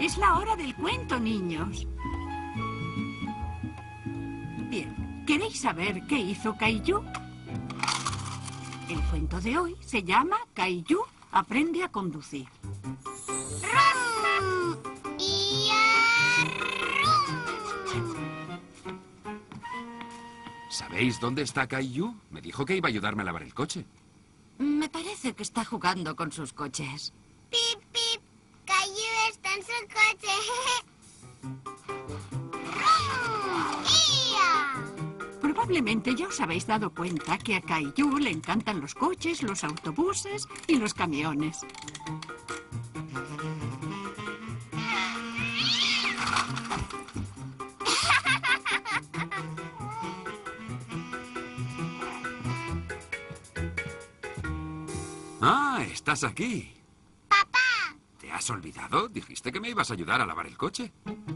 Es la hora del cuento, niños. Bien, ¿queréis saber qué hizo Caillou? El cuento de hoy se llama Caillou aprende a conducir. ¡Rum! ¡Y ¿Sabéis dónde está Caillou? Me dijo que iba a ayudarme a lavar el coche. Me parece que está jugando con sus coches. ¡Pip, pip! Caillou está en su coche. ¡Rum! ¡Ia! Probablemente ya os habéis dado cuenta que a Caillou le encantan los coches, los autobuses y los camiones. Ah, estás aquí. ¡Papá! ¿Te has olvidado? Dijiste que me ibas a ayudar a lavar el coche.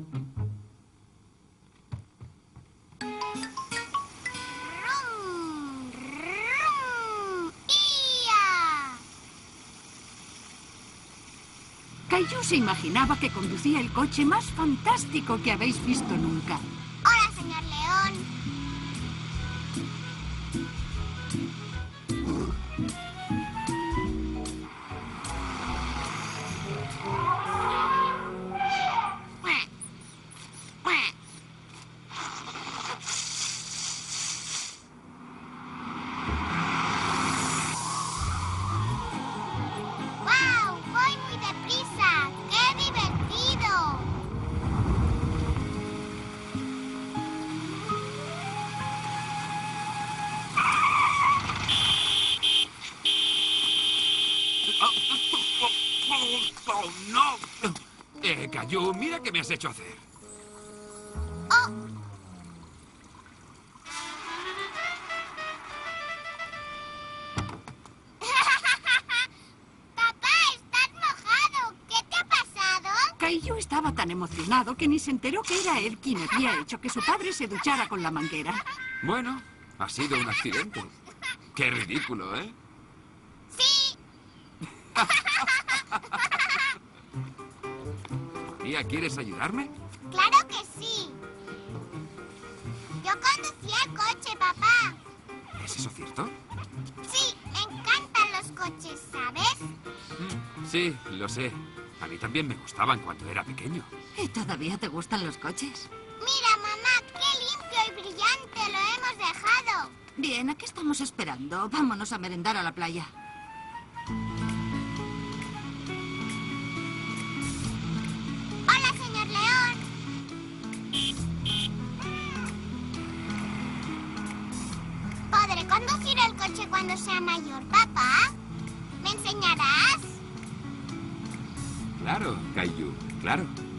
¡Rum! ¡Rum! ¡Ia! Caillou se imaginaba que conducía el coche más fantástico que habéis visto nunca. Hola, señor León. ¡Wow! ¡Voy muy deprisa! ¡Qué divertido! ¡Oh, no! Caillou, mira qué me has hecho hacer. ¡Oh! ¡Papá, estás mojado! ¿Qué te ha pasado? Caillou estaba tan emocionado que ni se enteró que era él quien había hecho que su padre se duchara con la manguera. Bueno, ha sido un accidente. Qué ridículo, ¿eh? ¡Sí! Tía, ¿quieres ayudarme? ¡Claro que sí! Yo conducía el coche, papá. ¿Es eso cierto? Sí, me encantan los coches, ¿sabes? Sí, lo sé. A mí también me gustaban cuando era pequeño. ¿Y todavía te gustan los coches? Mira, mamá, qué limpio y brillante lo hemos dejado. Bien, ¿a qué estamos esperando? Vámonos a merendar a la playa. Hola, señor León. ¿Podré conducir el coche cuando sea mayor, papá? ¿Me enseñarás? Claro, Caillou, claro.